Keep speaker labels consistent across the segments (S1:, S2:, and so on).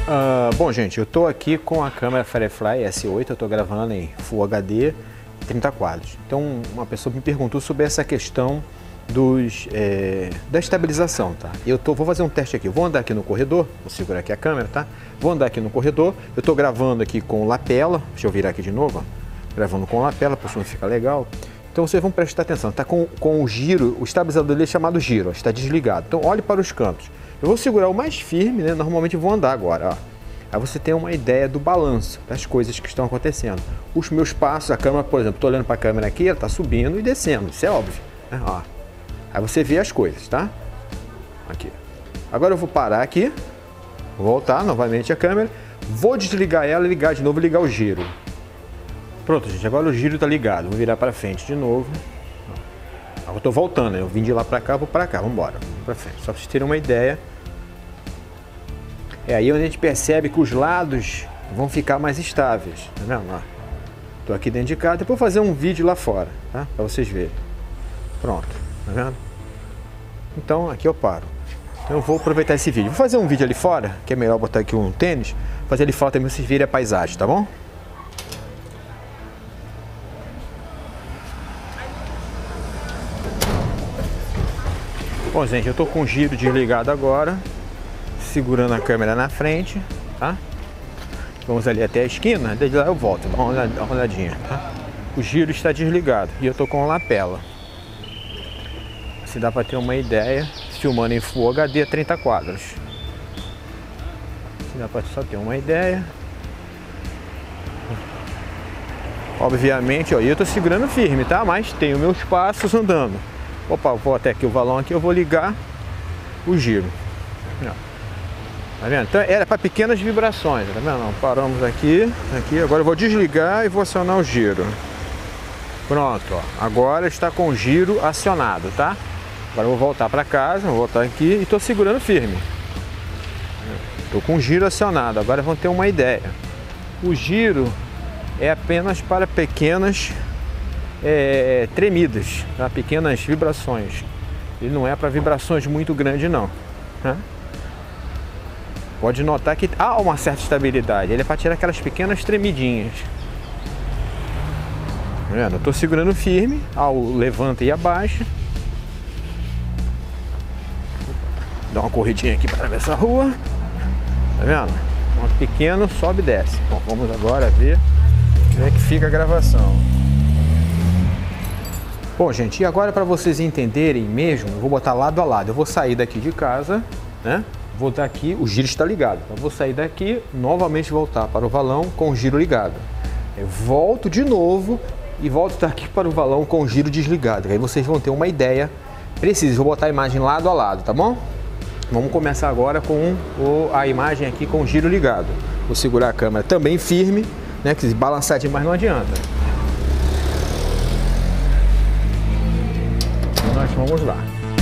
S1: Bom, gente, eu tô aqui com a câmera Firefly S8, eu tô gravando em Full HD 30 quadros. Então, uma pessoa me perguntou sobre essa questão da estabilização, tá? Vou fazer um teste aqui, eu vou andar aqui no corredor, vou segurar aqui a câmera, tá? Vou andar aqui no corredor, eu tô gravando aqui com lapela, deixa eu virar aqui de novo, ó. Gravando com lapela, para o som ficar legal. Então vocês vão prestar atenção, tá com o giro, o estabilizador dele é chamado giro, ó, está desligado. Então olhe para os cantos. Eu vou segurar o mais firme, né? Normalmente eu vou andar agora, ó. Aí você tem uma ideia do balanço, das coisas que estão acontecendo. Os meus passos, a câmera, por exemplo, estou olhando para a câmera aqui, ela está subindo e descendo, isso é óbvio, né? Ó. Aí você vê as coisas, tá? Aqui. Agora eu vou parar aqui, vou voltar novamente a câmera, vou desligar ela, ligar de novo e ligar o giro. Pronto, gente, agora o giro está ligado, vou virar para frente de novo. Agora eu estou voltando, né? Eu vim de lá para cá, vou para cá, vamos embora, para frente, só para vocês terem uma ideia. É aí onde a gente percebe que os lados vão ficar mais estáveis, tá vendo? Estou aqui dentro de casa, depois vou fazer um vídeo lá fora, tá? Para vocês verem. Pronto, tá vendo? Então aqui eu paro. Então eu vou aproveitar esse vídeo. Vou fazer um vídeo ali fora, que é melhor botar aqui um tênis, fazer ali fora também pra vocês verem a paisagem, tá bom? Bom, gente, eu estou com o giro desligado agora, segurando a câmera na frente, tá? Vamos ali até a esquina, desde lá eu volto, dá uma olhadinha, tá? O giro está desligado e eu estou com a lapela. Se dá para ter uma ideia, filmando em Full HD 30 quadros. Se dá para só ter uma ideia. Obviamente, ó, eu estou segurando firme, tá? Mas tenho meus passos andando. Opa, vou até aqui o valão aqui, eu vou ligar o giro. Tá vendo? Então era para pequenas vibrações, tá vendo? Não, paramos aqui, agora eu vou desligar e vou acionar o giro. Pronto, ó. Agora está com o giro acionado, tá? Agora eu vou voltar para casa, vou voltar aqui e estou segurando firme. Estou com o giro acionado, agora vão ter uma ideia. O giro é apenas para pequenas tremidas, tá? Pequenas vibrações. Ele não é para vibrações muito grandes não, tá? Pode notar que há uma certa estabilidade, ele é para tirar aquelas pequenas tremidinhas. Tá vendo? Eu estou segurando firme, ao levanta e abaixa. Dá uma corridinha aqui para atravessar a rua. Tá vendo? Um pequeno sobe e desce. Bom, vamos agora ver como é que fica a gravação. Bom, gente, e agora para vocês entenderem mesmo, eu vou botar lado a lado. Eu vou sair daqui de casa, né? Vou dar aqui, o giro está ligado. Então, eu vou sair daqui, novamente voltar para o valão com o giro ligado. Eu volto de novo e volto daqui para o valão com o giro desligado. Aí vocês vão ter uma ideia precisa. Vou botar a imagem lado a lado, tá bom? Vamos começar agora com a imagem aqui com o giro ligado. Vou segurar a câmera também firme, né? Que se balançar demais não adianta. Então nós vamos lá.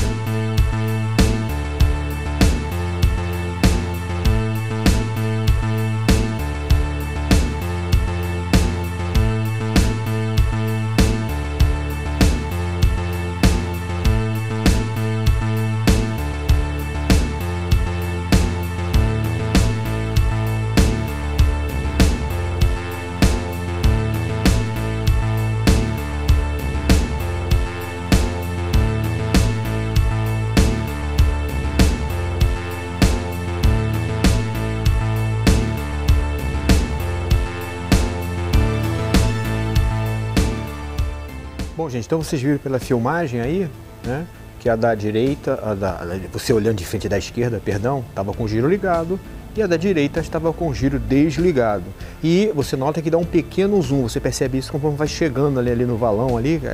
S1: Bom, gente, então vocês viram pela filmagem aí, né, que a da direita, você olhando de frente da esquerda, perdão, estava com o giro ligado e a da direita estava com o giro desligado. E você nota que dá um pequeno zoom, você percebe isso conforme vai chegando ali no valão, ali,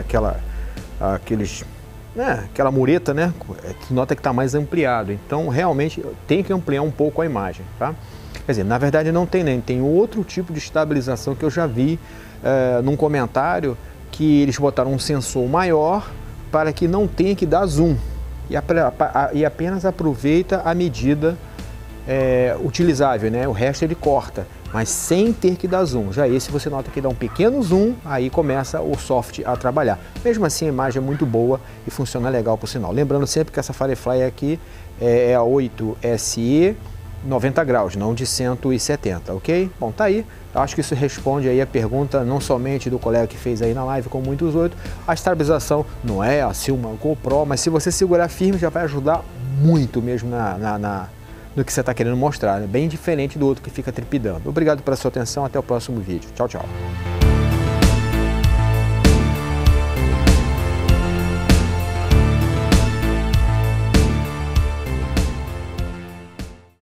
S1: aquela mureta, né, que nota que está mais ampliado. Então, realmente, tem que ampliar um pouco a imagem, tá? Quer dizer, na verdade não tem nem, tem outro tipo de estabilização que eu já vi num comentário, que eles botaram um sensor maior para que não tenha que dar zoom e apenas aproveita a medida utilizável, né? O resto ele corta, mas sem ter que dar zoom. Já esse você nota que dá um pequeno zoom, aí começa o software a trabalhar. Mesmo assim a imagem é muito boa e funciona legal por sinal. Lembrando sempre que essa Firefly aqui é a 8 SE 90 graus, não de 170, ok? Bom, tá aí. Eu acho que isso responde aí a pergunta não somente do colega que fez aí na live, como muitos outros. A estabilização não é assim uma GoPro, mas se você segurar firme já vai ajudar muito mesmo no que você está querendo mostrar, né? Bem diferente do outro que fica trepidando. Obrigado pela sua atenção, até o próximo vídeo. Tchau, tchau.